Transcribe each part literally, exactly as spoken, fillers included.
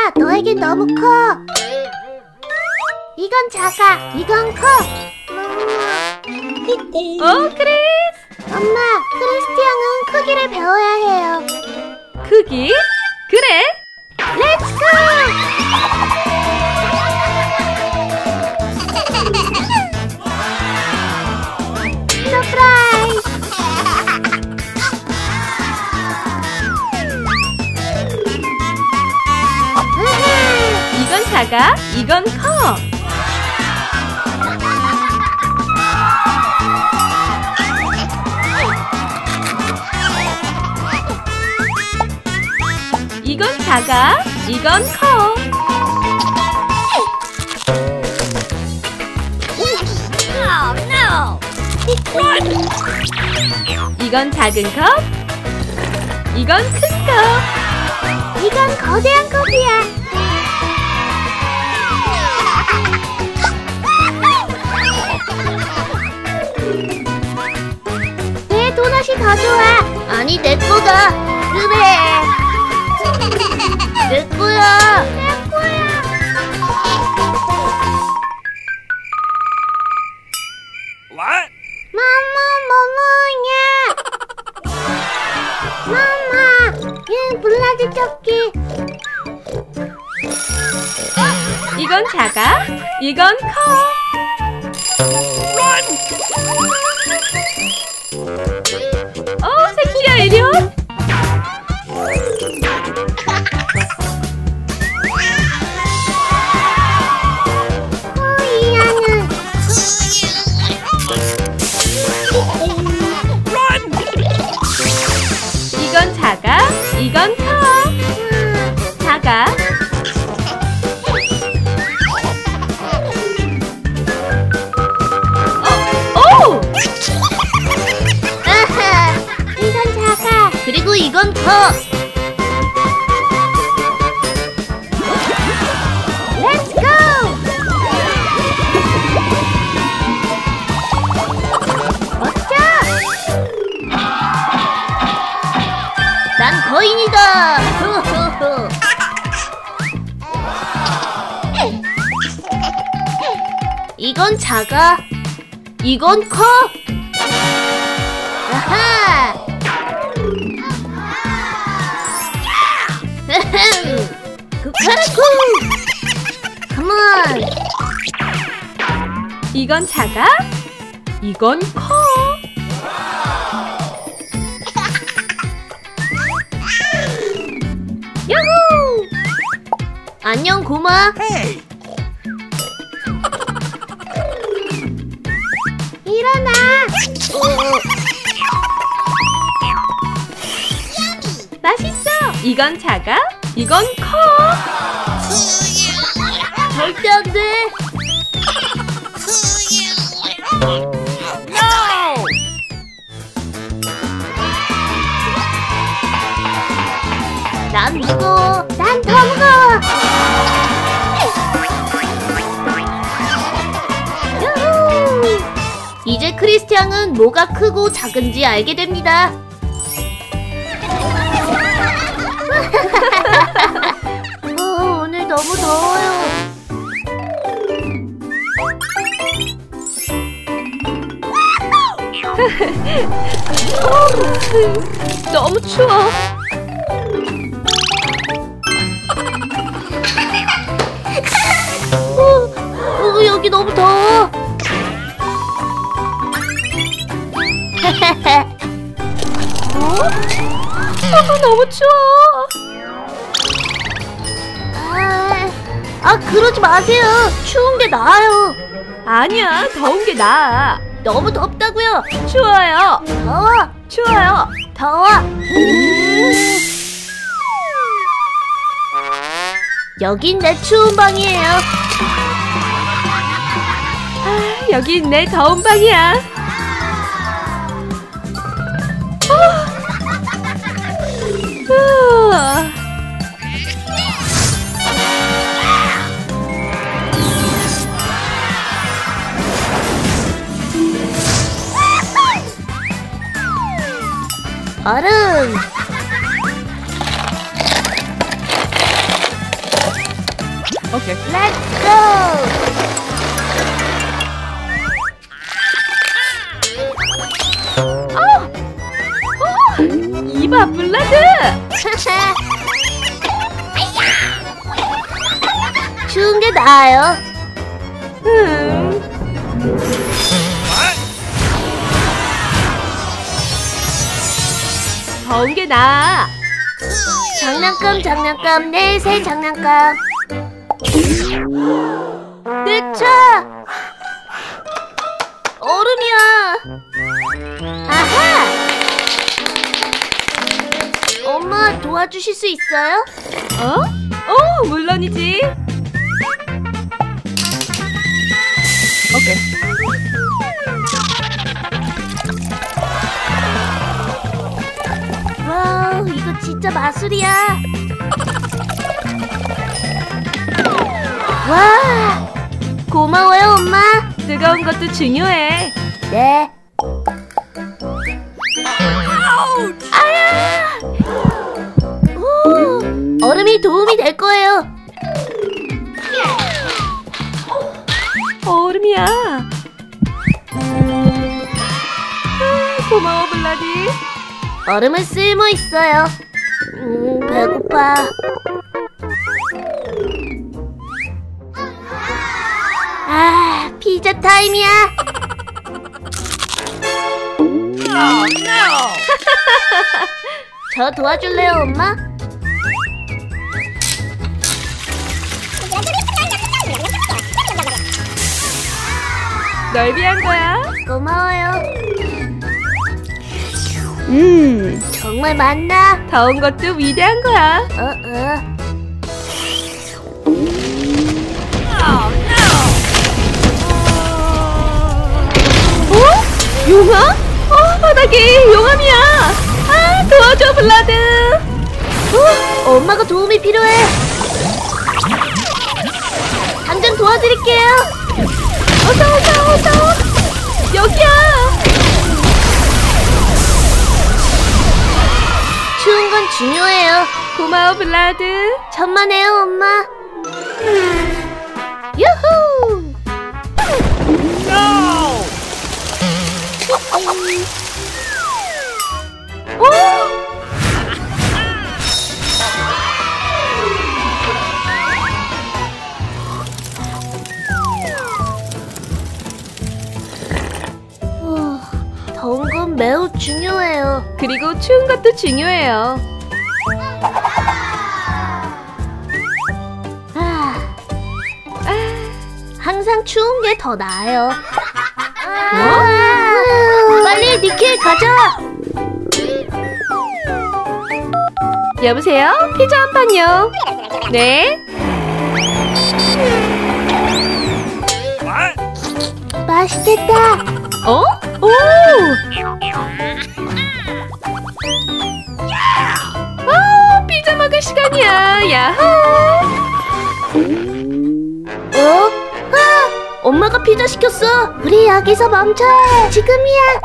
엄마, 너에겐 너무 커. 이건 작아, 이건 커. 어, 크리스! 엄마, 크리스티 형은 크기를 배워야 해요. 크기? 그래! 렛츠고! 서프라이즈! 이건 작아, 이건 커. 이건 작아, 이건 커. 이건 작은 컵, 이건 큰 컵. 이건 거대한 컵이야. 내 도넛이 더 좋아. 아니, 내 거다. 그래. 내 거야. 내 거야. What? 마마, 뭐뭐냐? 마마, 이 블라드 토끼. 이건 작아, 이건 커. 어, 새끼야, 이리 와. 호이야는 이건 작아, 이건 커. 작아. 어, 오! 아하, 이건 작아. 그리고 이건 커. Let's go! 멋져! 난 거인이다! 후후후. 이건 작아. 이건 커. 아하! 쿠카라쿠! 컴온! 이건 작아, 이건 커. 야호! 안녕, 고마. Hey! 일어나. 어, 맛있어. 이건 작아, 이건 커. 절대 안 돼. No! 난 무거워. 난 더 무거워. 유후! 이제 크리스티앙은 뭐가 크고 작은지 알게 됩니다. 어, 오늘 너무 더워요. 너무 추워. 어, 어, 여기 너무 더워. 어? 어, 너무 추워. 아, 아, 그러지 마세요. 추운 게 나아요. 아니야, 더운 게 나아. 너무 덥다고요. 추워요. 더워, 추워요. 더워. 여긴 내 추운 방이에요. 아, 여긴 내 더운 방이야. 어. 우와. 얼음. 오케이. Let's go! 이봐, 블라드! 추운 게 나아요. 음. 더운 게 나아. 장난감 장난감 내 새 장난감. 내 차! 얼음이야. 아하! 엄마 도와주실 수 있어요? 어? 어, 물론이지. 오케이. 와우, 이거 진짜 마술이야. 와, 고마워요, 엄마. 뜨거운 것도 중요해. 네. 아야! 오, 얼음이 도움이 될 거예요. 얼음이야. 아, 고마워, 블라디. 얼음은 쓸모 있어요. 음, 배고파. 아, 피자 타임이야. Oh no! 저 도와줄래요, 엄마? 널 위한 거야. 고마워요. 음, 정말 맞나? 더운 것도 위대한 거야. 어, 어. Oh no! 어? 용암? 어, 바닥에 용암이야. 아, 도와줘, 블라드. 어, 엄마가 도움이 필요해. 당장 도와드릴게요. 어서, 어서, 어서. 여기야. 추운 건 중요해요. 고마워, 블라드. 천만에요, 엄마. 유후! No! 오! 어, 더운 건 매우 중요해요. 그리고 추운 것도 중요해요. 아, 항상 추운 게 더 나아요. 아, 빨리 니킬 가자. 여보세요? 피자 한 판요. 네? What? 맛있겠다. 어? 오! 아, 피자 먹을 시간이야. 야호! 어? 아, 엄마가 피자 시켰어. 우리 여기서 멈춰. 지금이야.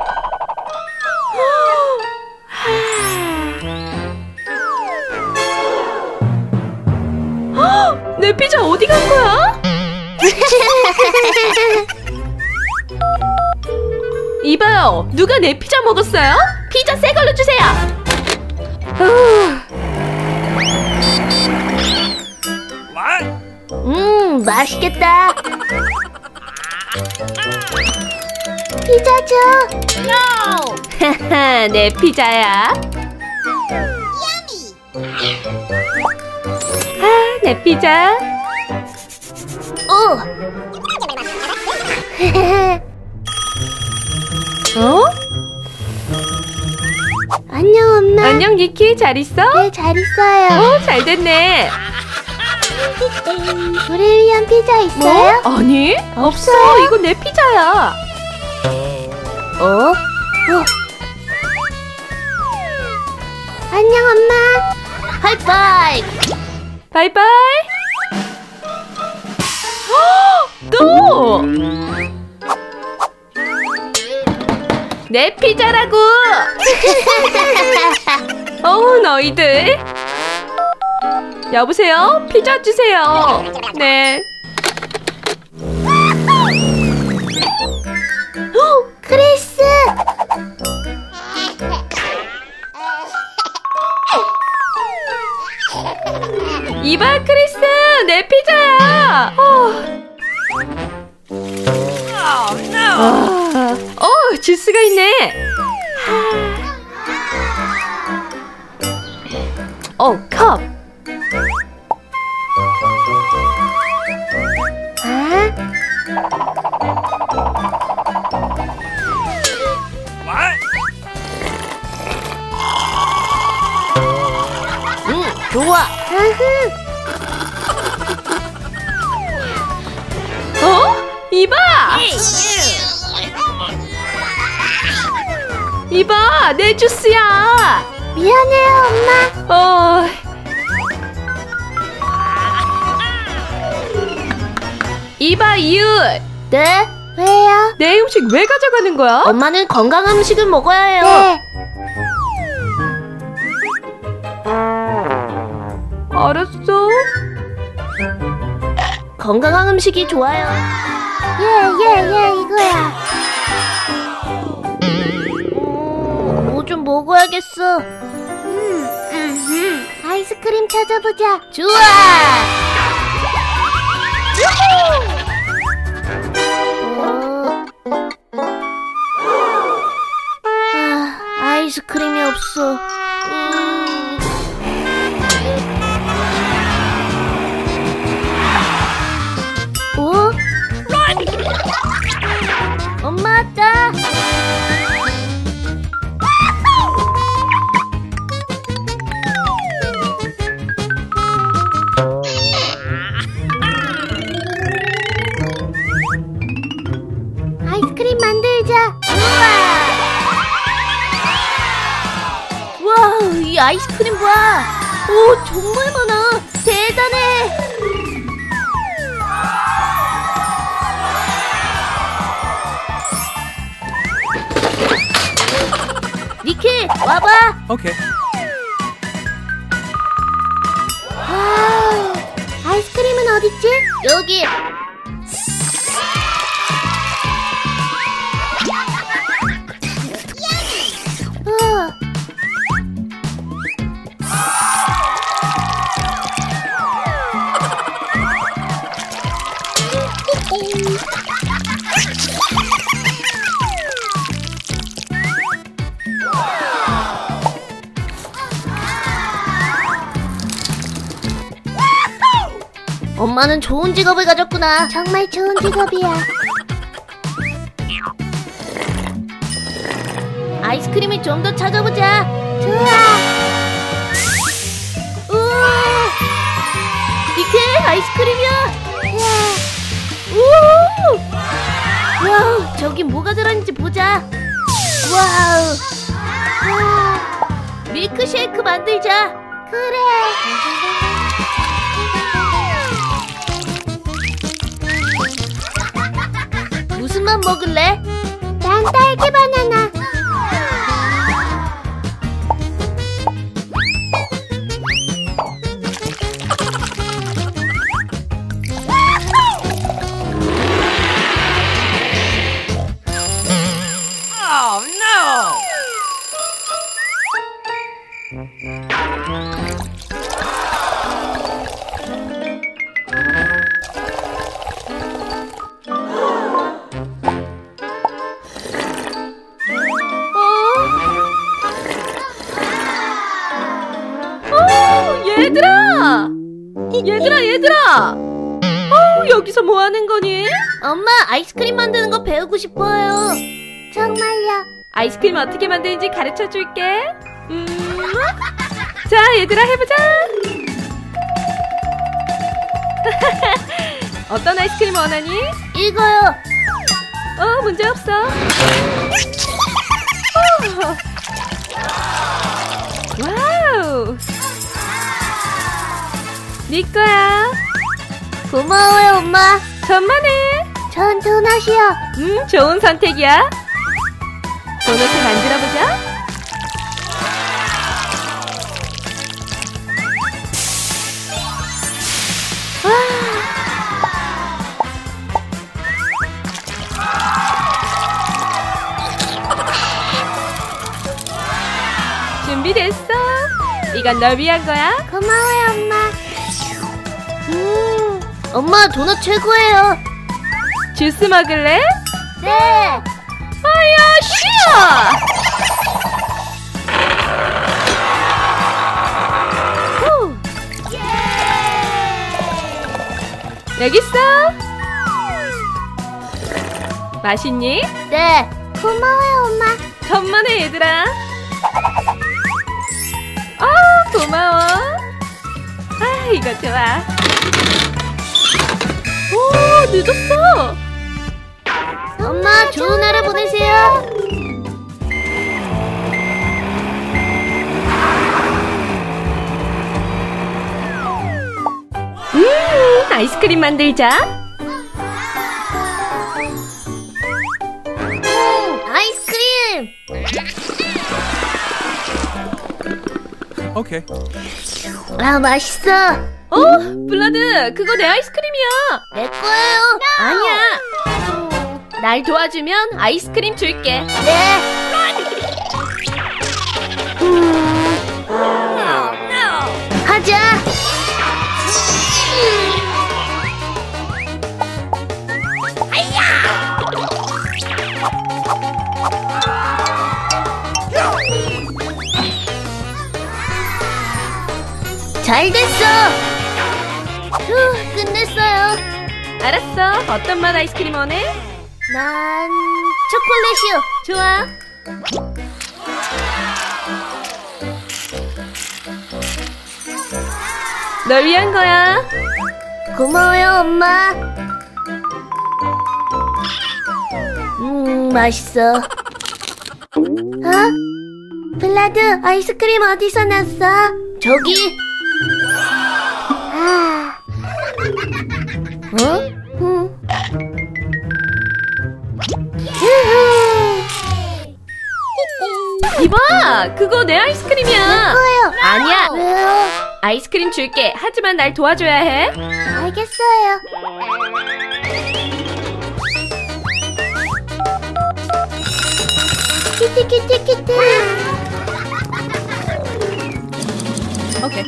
내 피자 어디 간 거야? 이봐요, 누가 내 피자 먹었어요? 피자 새 걸로 주세요. What? 음, 맛있겠다. 피자 줘. No! 하하, 내 피자야. 아, 내 피자. 오. 어? 안녕, 엄마. 안녕, 니키. 잘 있어? 네, 잘 있어요. 어, 잘 됐네. 우리 위한 피자 있어요? 뭐? 아니, 없어. 없어요? 이건 내 피자야. 어? 어? 안녕, 엄마. 하이파이브. 바이바이. 헉, 또! 내 피자라고! 어우, 너희들. 여보세요? 피자 주세요. 네. 오, 크리스! 이봐, 크리스! 내 피자야! 어, Oh no! 아, 어, 주스가 있네. 어, 컵. 아? What? 응, 좋아. 으흐. 어? 이봐! 이봐, 내 주스야. 미안해요, 엄마. 어. 이봐, 유. 네? 왜요? 내 음식 왜 가져가는 거야? 엄마는 건강한 음식을 먹어야 해요. 네. 알았어. 건강한 음식이 좋아요. 예, 예, 예, 이거야. 뭐 좀 먹어야겠어. 음, 음, 음. 아이스크림 찾아보자. 좋아. 어... 아, 아이스크림이 없어. 음... 어? 엄마 왔다. 아이스크림 만들자. 우와. 와, 이 아이스크림 봐. 오, 정말 많아. 대단해. 니키, 와봐. Okay. 와우, 아이스크림은 어딨지? 여기. 우와. 엄마는 좋은 직업을 가졌구나. 정말 좋은 직업이야. 아이스크림을 좀 더 찾아보자. 좋아. 우와. 이게 아이스크림이야. 우와. 와우, 저기 뭐가 들어있는지 보자. 와우. 와. 밀크쉐이크 만들자. 그래. 무슨 맛 먹을래? 난 딸기 바나나. Oh no! 얘들아! 얘들아, 얘들아! 어, 여기서 뭐 하는 거니? 엄마, 아이스크림 만드는 거 배우고 싶어요. 정말요? 아이스크림 어떻게 만드는지 가르쳐 줄게. 음. 자, 얘들아, 해보자. 어떤 아이스크림 원하니? 이거요. 어, 문제 없어. 오. 와우. 네 거야. 고마워요, 엄마. 천만에. 전 도넛이요. 음, 좋은 선택이야. 도넛을 만들어보자. 이건 널 위한 거야. 고마워요, 엄마. 음, 엄마 도넛 최고예요. 주스 먹을래? 네. 아야, 쉬어! 후. 여기 있어. 맛있니? 네. 고마워요, 엄마. 천만에 얘들아. 아, 고마워. 아, 이거 좋아. 오, 늦었어. 엄마, 좋은 하루 보내세요. 음, 아이스크림 만들자. 음, 아이스크림. Okay. 아, 맛있어. 어, 블라드, 그거 내 아이스크림이야. 내 거예요. 아니야. 날 도와주면 아이스크림 줄게. 네. 음, Oh no! 하자. 잘 됐어. 후, 끝냈어요. 알았어. 어떤 맛 아이스크림 원해? 난 초콜릿이요. 좋아. 널 위한 거야. 고마워요, 엄마. 음, 맛있어. 어? 블라드, 아이스크림 어디서 났어? 저기. 아. 어? 음. 이봐, 그거 내 아이스크림이야. 뭐예요? 아니야. 왜요? 아이스크림 줄게. 하지만 날 도와줘야 해. 알겠어요. 키티 키티 키티. 오케이.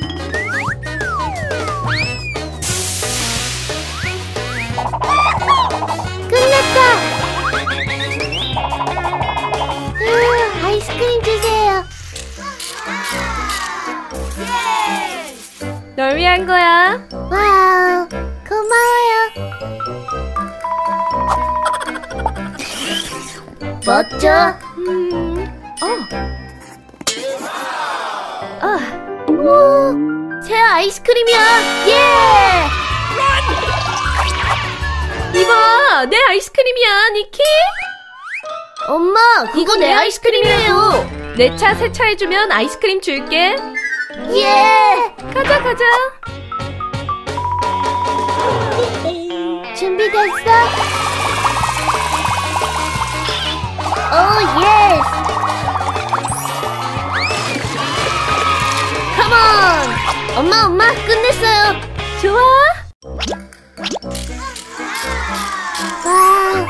끝났다. 으, 아이스크림 주세요. 널 위한 거야. 와우, 고마워요. 멋져. 음, 어. 아, 오, 새 아이스크림이야. 예. 이봐, 내 아이스크림이야, 니키. 엄마, 그거 내 아이스크림이에요. 내 차 세차해주면 아이스크림 줄게. 예. 가자, 가자. 준비됐어? 오, 예스. 컴온. 엄마, 엄마, 끝냈어요. 좋아. 와우,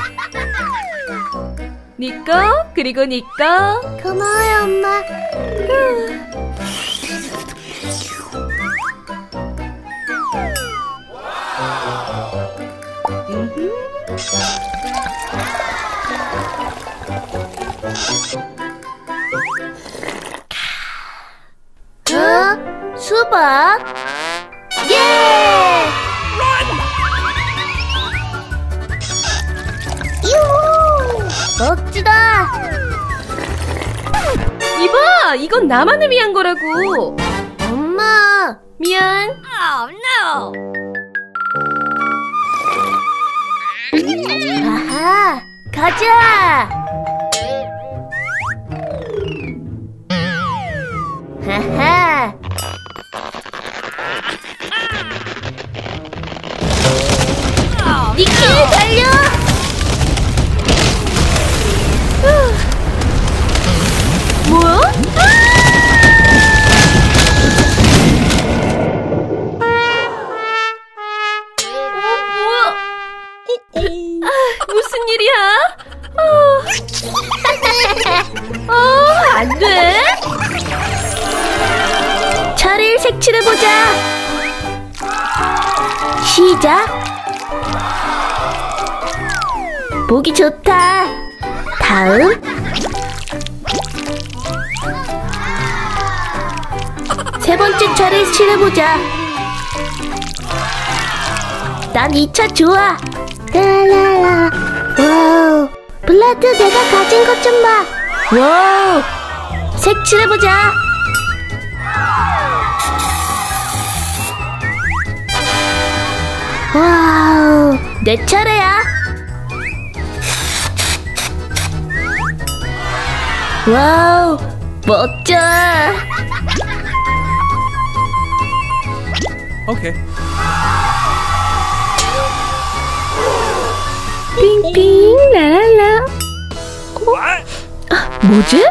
니 거, 그리고 니 거. 고마워요, 엄마. 어? 수박? 예! 유! 멋지다! 이봐, 이건 나만을 위한 거라고. 엄마! 미안. Oh no! 아하! 가자! 하하! Oh 니키 달려! 후. 뭐야? 무슨 일이야? 어, 어, 안 돼. 차! 색칠해보자. 시작. 보기 좋다. 다음. 세 번째 차례 칠해보자. 난 이 차 좋아. 라라라. 와우. 블라드, 내가 가진 것 좀 봐. 와우. 색칠해보자. 와우. 내 차례야. 와우, 멋져. 오케이. 빙빙 라랄라. 어? 아, 뭐지?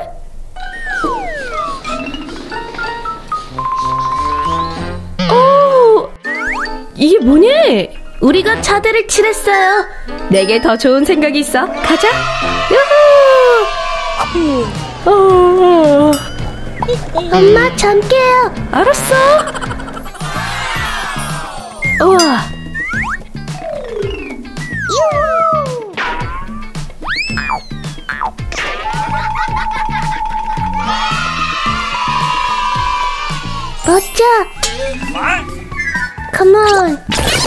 오, 이게 뭐니? 우리가 차들을 칠했어요. 내게 더 좋은 생각이 있어. 가자. 유후. 어. 엄마, 전 깨요. 알았어. 우와. 멋져. Come on.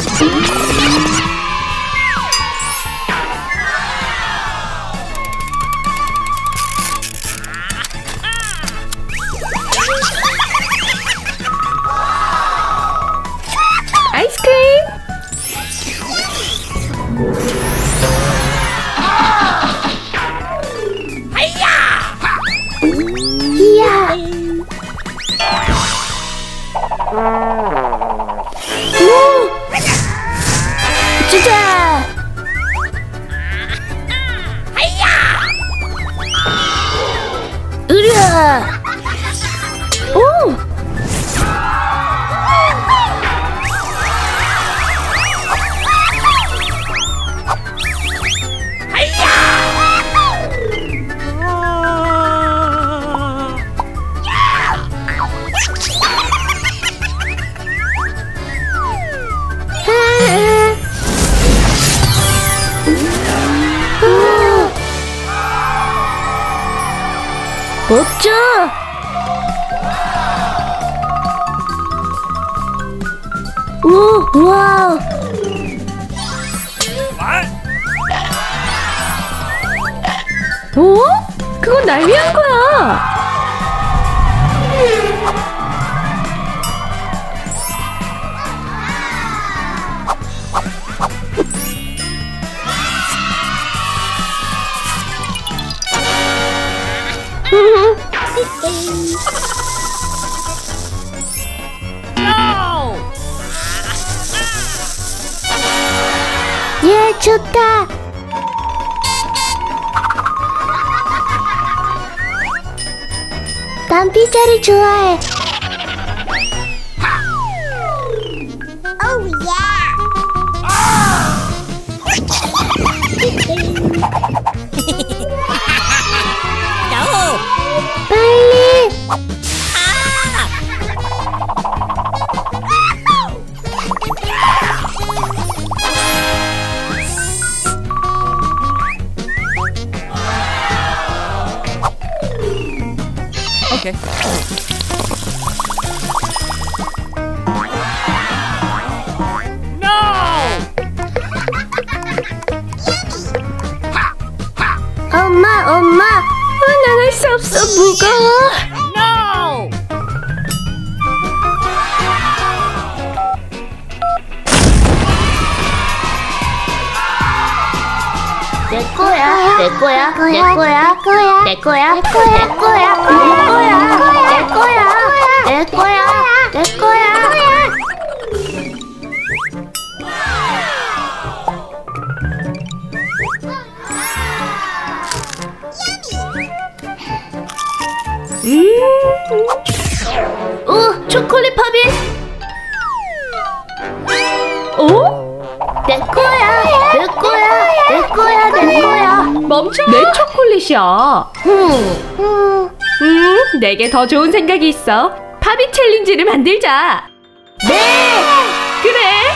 아이스크림. 이야. 오! 주자. 으랴. 오! 멋져. 오, 와우. 오? 그건 날 위한 거야. 예, 좋다. 난 피자를 좋아해. 오우, No! 빨리. 오케이. 엄마, 엄마. 어, 난 할 수 없어. 무거워. No! 내 거야. 내 거야. 내 거야. 거야. 내 거야. 내 거야. 내 거야. 내 거야. 내 거야. 내 거야. 내 거야. 음. 오, 초콜릿 팝인. 오? 내 거야. 내 거야. 내 거야. 내 거야. 멈춰. 내 초콜릿이야. 음. 음, 음, 내게 더 좋은 생각이 있어. 팝 파비 챌린지를 만들자. 네! 그래.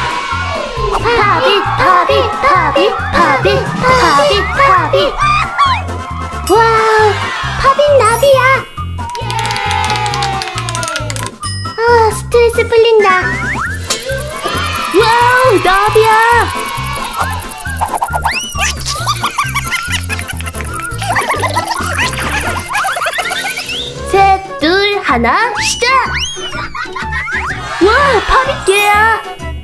파비 파비 파비 파비 파비 파비. 와우, 파빈 나비야. 아, 스트레스 풀린다. 와우, 나비야. 셋, 둘, 하나, 시작! 와, 파비개야.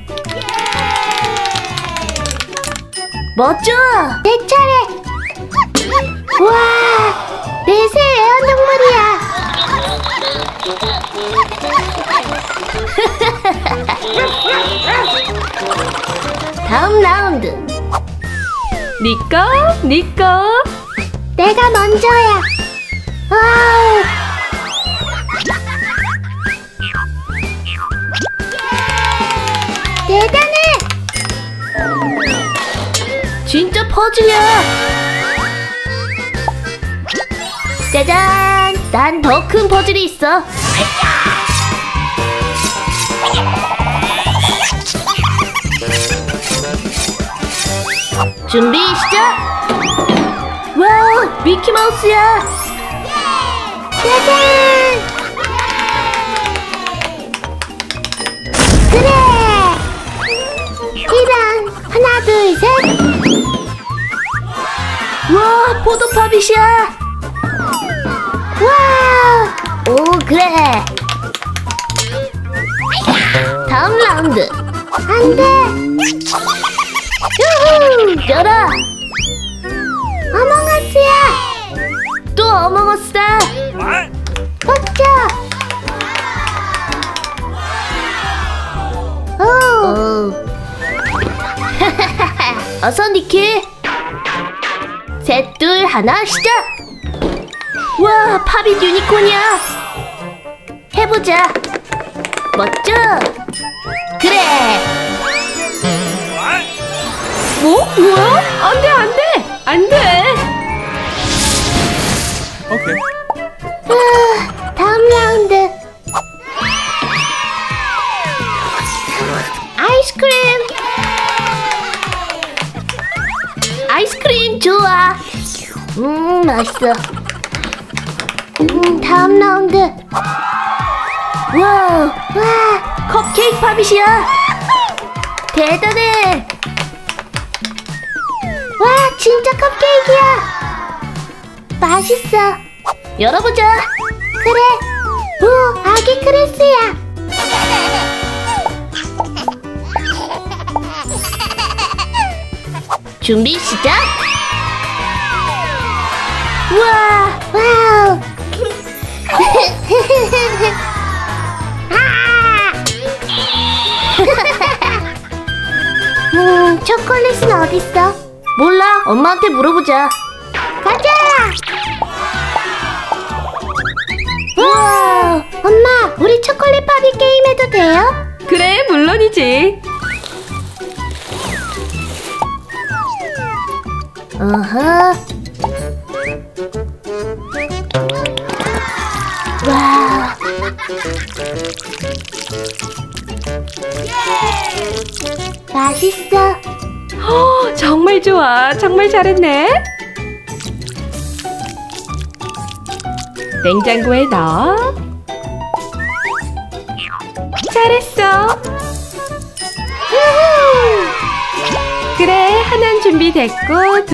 멋져! 내 차례! 와, 내 새 애완동물이야! 다음 라운드! 니꺼, 니꺼. 내가 먼저야! 와우! 대단해! 진짜 퍼즐이야. 짜잔! 난 더 큰 퍼즐이 있어. 준비 시작! 와우, 미키마우스야. 짜잔! 그래! 이런! 하나, 둘, 셋! 와, 포도파빗이야. 와우! 오, 그래! 다음 라운드! 안 돼! 유후! 열어. 어몽어스야! 또 어몽어스다. 벗겨! 오! 어. 어서 니키. 셋, 둘, 하나, 시작. 와, 파빗 유니콘이야. 해보자. 멋져. 그래. 뭐? 뭐야? 안 돼, 안 돼. 안 돼. 아, 다음 라운드! 아이스크림! 아이스크림 좋아. 음, 맛있어. 음, 다음 라운드! 와우, 와, 컵케이크 파빗이야. 대단해! 와, 진짜 컵케이크야! 맛있어! 열어보자. 그래! 오, 아기 크리스야! 준비 시작. 우와, 와우! 아! 음, 초콜릿은 어딨어? 몰라. 엄마한테 물어보자. 가자! 와! 엄마, 우리 초콜릿 파비 게임 해도 돼요? 그래, 물론이지. 어허. 와. 맛있어. 어, 정말 좋아. 정말 잘했네. 냉장고에 넣어. 잘했어. 우후. 그래, 하나는 준비됐고